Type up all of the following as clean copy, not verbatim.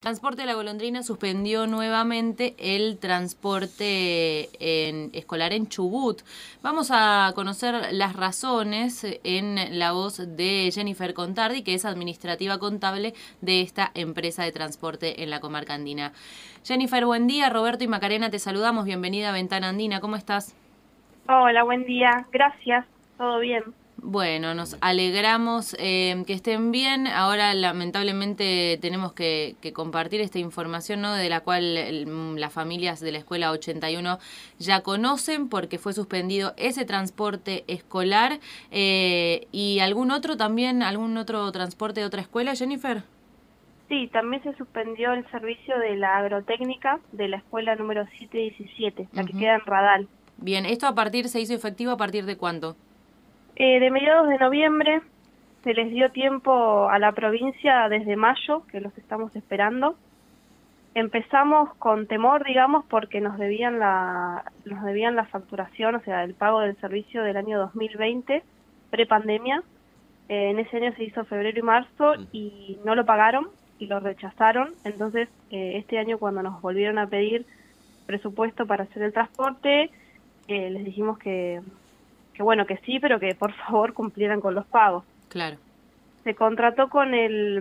Transporte de la Golondrina suspendió nuevamente el transporte escolar en Chubut. Vamos a conocer las razones en la voz de Jennifer Contardi, que es administrativa contable de esta empresa de transporte en la comarca andina. Jennifer, buen día. Roberto y Macarena te saludamos. Bienvenida a Ventana Andina. ¿Cómo estás? Hola, buen día. Gracias. ¿Todo bien? Bueno, nos alegramos que estén bien. Ahora, lamentablemente, tenemos que compartir esta información, ¿no?, de la cual las familias de la escuela 81 ya conocen, porque fue suspendido ese transporte escolar. ¿Y algún otro también, algún otro transporte de otra escuela, Jennifer? Sí, también se suspendió el servicio de la agrotécnica de la escuela número 717, la que queda en Radal. Bien, ¿esto se hizo efectivo a partir de cuándo? De mediados de noviembre se les dio tiempo a la provincia desde mayo, que los estamos esperando. Empezamos con temor, digamos, porque nos debían la facturación, o sea, el pago del servicio del año 2020, prepandemia. En ese año se hizo febrero y marzo y no lo pagaron y lo rechazaron. Entonces, este año cuando nos volvieron a pedir presupuesto para hacer el transporte, les dijimos que bueno, que sí, pero que por favor cumplieran con los pagos. Claro. Se contrató con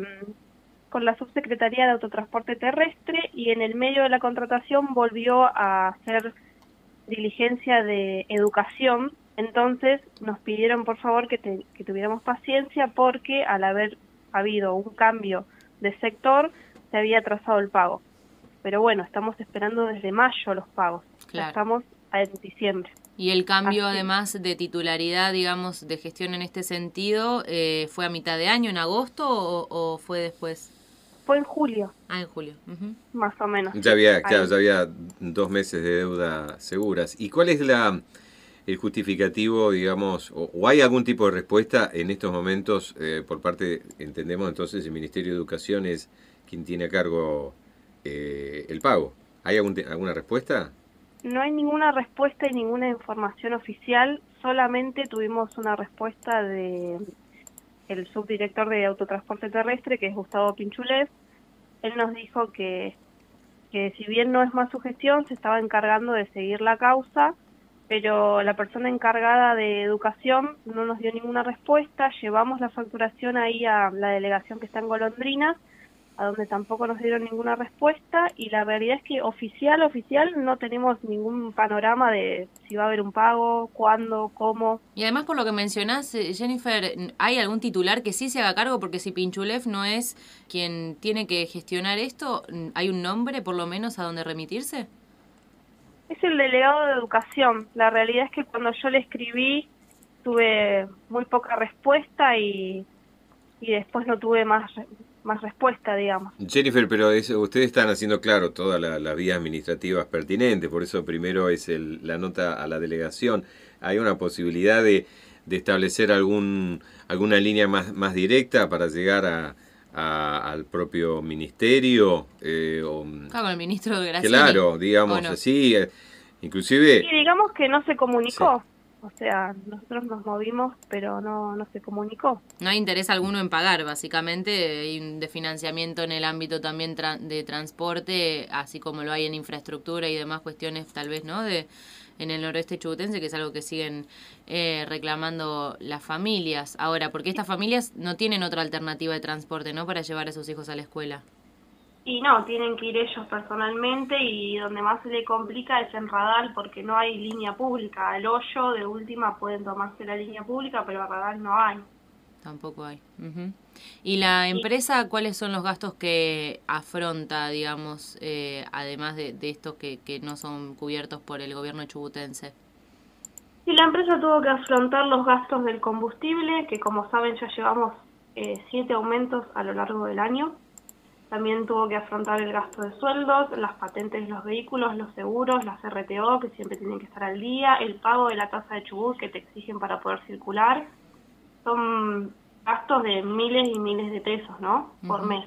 la Subsecretaría de Autotransporte Terrestre y en el medio de la contratación volvió a hacer diligencia de educación. Entonces nos pidieron por favor que tuviéramos paciencia porque al haber habido un cambio de sector se había atrasado el pago. Pero bueno, estamos esperando desde mayo los pagos. Claro. Ya estamos en diciembre. Y el cambio, además de titularidad, digamos, de gestión en este sentido, ¿fue a mitad de año, en agosto, o fue después? Fue en julio. Ah, en julio. Más o menos. Ya había, claro, ya había 2 meses de deuda seguras. ¿Y cuál es el justificativo, digamos, o hay algún tipo de respuesta en estos momentos por parte, entendemos entonces, el Ministerio de Educación es quien tiene a cargo el pago? ¿Hay alguna respuesta? No hay ninguna respuesta y ninguna información oficial, solamente tuvimos una respuesta de el subdirector de Autotransporte Terrestre, que es Gustavo Pinchulev. Él nos dijo que si bien no es más su gestión, se estaba encargando de seguir la causa, pero la persona encargada de educación no nos dio ninguna respuesta. Llevamos la facturación ahí a la delegación que está en Golondrinas, a donde tampoco nos dieron ninguna respuesta, y la realidad es que oficial no tenemos ningún panorama de si va a haber un pago, cuándo, cómo. Y además, por lo que mencionás, Jennifer, ¿hay algún titular que sí se haga cargo? Porque si Pinchulev no es quien tiene que gestionar esto, ¿hay un nombre por lo menos a donde remitirse? Es el delegado de educación. La realidad es que cuando yo le escribí tuve muy poca respuesta y después no tuve más respuesta, digamos. Jennifer, pero ustedes están haciendo, claro, todas las vías administrativas pertinentes, por eso primero es la nota a la delegación. ¿Hay una posibilidad de establecer alguna línea más directa para llegar al propio ministerio? Con el ministro de Graciani. Claro, digamos así, inclusive... Y digamos que no se comunicó. Sí. O sea, nosotros nos movimos, pero no se comunicó. No hay interés alguno en pagar, básicamente, de financiamiento en el ámbito también de transporte, así como lo hay en infraestructura y demás cuestiones, tal vez, ¿no?, en el noroeste chubutense, que es algo que siguen reclamando las familias. Ahora, porque estas familias no tienen otra alternativa de transporte, ¿no?, para llevar a sus hijos a la escuela. Y no, tienen que ir ellos personalmente, y donde más se le complica es en Radal porque no hay línea pública. Al Hoyo, de última, pueden tomarse la línea pública, pero a Radal no hay. Tampoco hay. ¿Y la empresa cuáles son los gastos que afronta, digamos, además de estos que no son cubiertos por el gobierno chubutense? Y la empresa tuvo que afrontar los gastos del combustible, que como saben ya llevamos 7 aumentos a lo largo del año. También tuvo que afrontar el gasto de sueldos, las patentes de los vehículos, los seguros, las RTO, que siempre tienen que estar al día, el pago de la tasa de Chubut que te exigen para poder circular. Son gastos de miles y miles de pesos, ¿no?, por mes.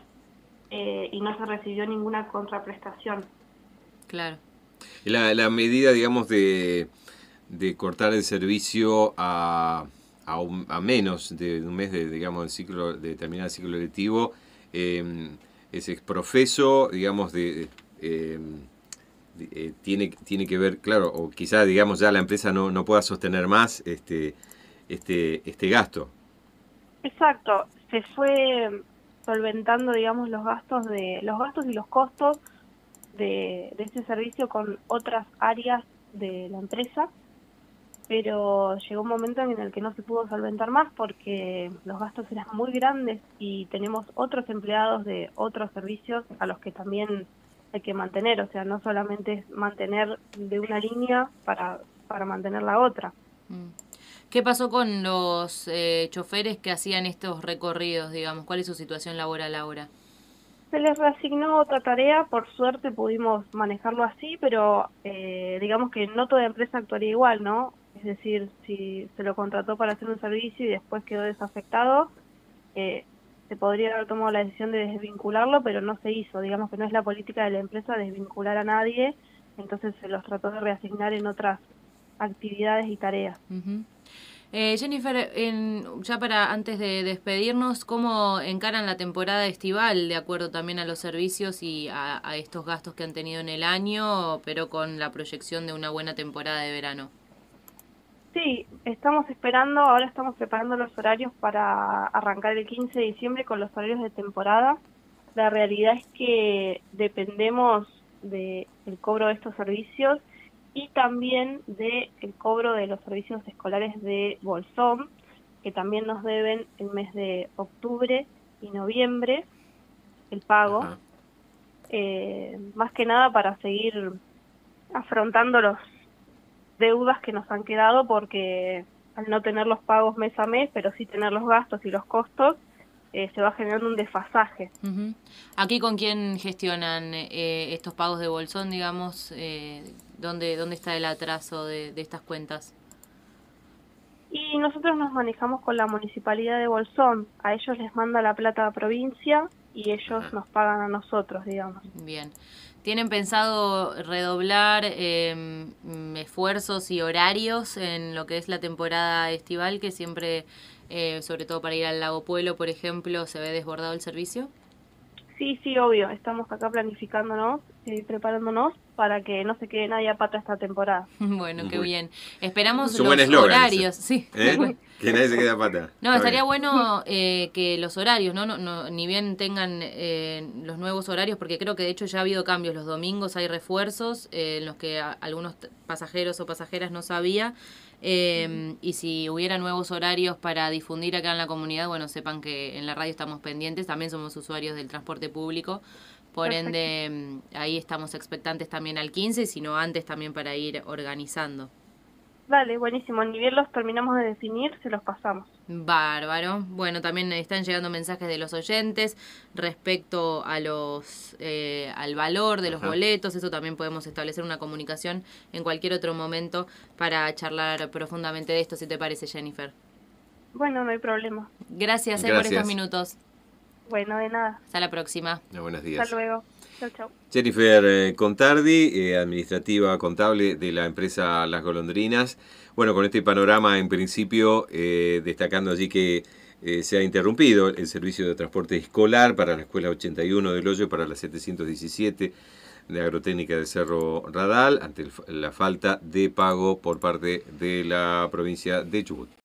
Y no se recibió ninguna contraprestación. Claro. La medida, digamos, de cortar el servicio a menos de un mes de, digamos, de terminar el ciclo lectivo, es exprofeso, digamos, tiene que ver, claro, o quizá, digamos, ya la empresa no pueda sostener más este gasto. Exacto, se fue solventando, digamos, los gastos y los costos de este servicio con otras áreas de la empresa, pero llegó un momento en el que no se pudo solventar más porque los gastos eran muy grandes y tenemos otros empleados de otros servicios a los que también hay que mantener, o sea, no solamente es mantener de una línea para mantener la otra. ¿Qué pasó con los choferes que hacían estos recorridos, digamos? ¿Cuál es su situación laboral ahora? Se les reasignó otra tarea, por suerte pudimos manejarlo así, pero digamos que no toda empresa actuaría igual, ¿no? Es decir, si se lo contrató para hacer un servicio y después quedó desafectado, se podría haber tomado la decisión de desvincularlo, pero no se hizo. Digamos que no es la política de la empresa desvincular a nadie, entonces se los trató de reasignar en otras actividades y tareas. Jennifer, ya para antes de despedirnos, ¿cómo encaran la temporada estival de acuerdo también a los servicios y a estos gastos que han tenido en el año, pero con la proyección de una buena temporada de verano? Sí, ahora estamos preparando los horarios para arrancar el 15 de diciembre con los horarios de temporada. La realidad es que dependemos del cobro de estos servicios y también del cobro de los servicios escolares de Bolsón, que también nos deben el mes de octubre y noviembre, el pago, más que nada para seguir afrontando los deudas que nos han quedado, porque al no tener los pagos mes a mes, pero sí tener los gastos y los costos, se va generando un desfasaje. ¿Aquí con quién gestionan estos pagos de Bolsón, digamos? ¿Dónde está el atraso de estas cuentas? Y nosotros nos manejamos con la Municipalidad de Bolsón. A ellos les manda la plata a la provincia y ellos nos pagan a nosotros, digamos. Bien. ¿Tienen pensado redoblar esfuerzos y horarios en lo que es la temporada estival, que siempre, sobre todo para ir al Lago Puelo, por ejemplo, se ve desbordado el servicio? Sí, obvio. Estamos acá planificándonos y preparándonos para que no se quede nadie a pata esta temporada. Bueno, qué bien. Esperamos los horarios. Sí. Que nadie se quede a pata. No, estaría bueno que los horarios, no ni bien tengan los nuevos horarios, porque creo que de hecho ya ha habido cambios. Los domingos hay refuerzos en los que algunos pasajeros o pasajeras no sabía. Y si hubiera nuevos horarios para difundir acá en la comunidad, bueno, sepan que en la radio estamos pendientes, también somos usuarios del transporte público, por ende ahí estamos expectantes también al 15, sino antes también para ir organizando. Dale, buenísimo. Ni bien los terminamos de definir, se los pasamos. Bárbaro. Bueno, también están llegando mensajes de los oyentes respecto a al valor de los boletos. Eso también podemos establecer una comunicación en cualquier otro momento para charlar profundamente de esto, si te parece, Jennifer. Bueno, no hay problema. Gracias. Por estos minutos. Bueno, de nada. Hasta la próxima. Buenos días. Hasta luego. Chau. Jennifer Contardi, administrativa contable de la empresa Las Golondrinas. Bueno, con este panorama en principio, destacando allí que se ha interrumpido el servicio de transporte escolar para la Escuela 81 del Hoyo y para la 717 de Agrotécnica de Cerro Radal ante la falta de pago por parte de la provincia de Chubut.